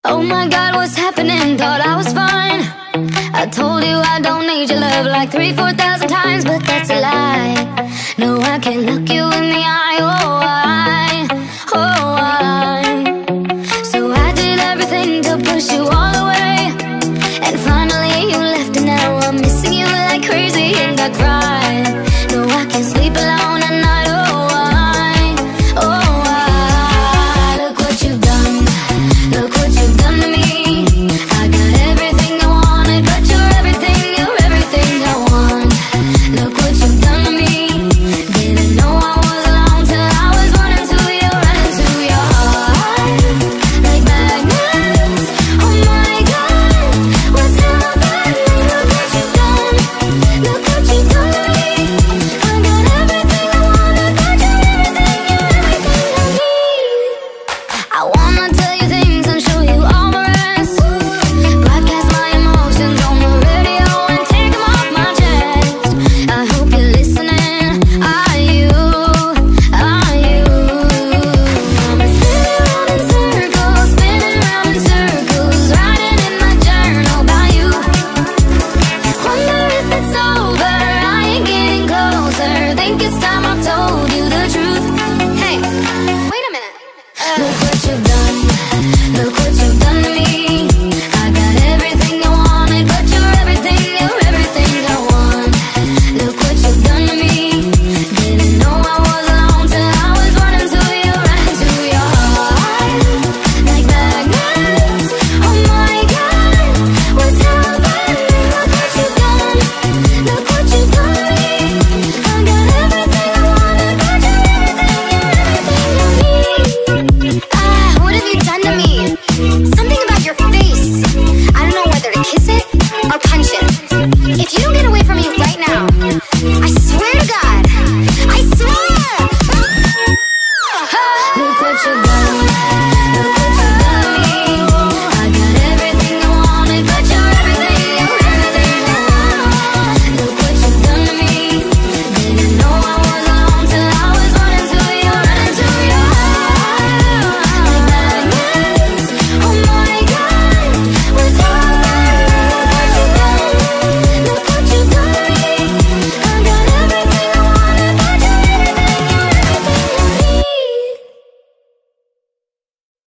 Oh my God, what's happening? Thought I was fine. I told you I don't need your love like 3,000-4,000 times, but that's a lie. No, I can't look you in the eye. Oh, I. So I did everything to push you all away, and finally you left, and now I'm missing you like crazy, and I cry.